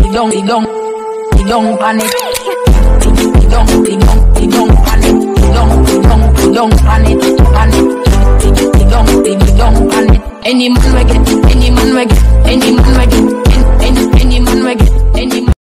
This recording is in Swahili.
don't panic. Don't panic. Don't panic. Don't panic. Any man we get, any man we get, any man we get, any man we get, any man.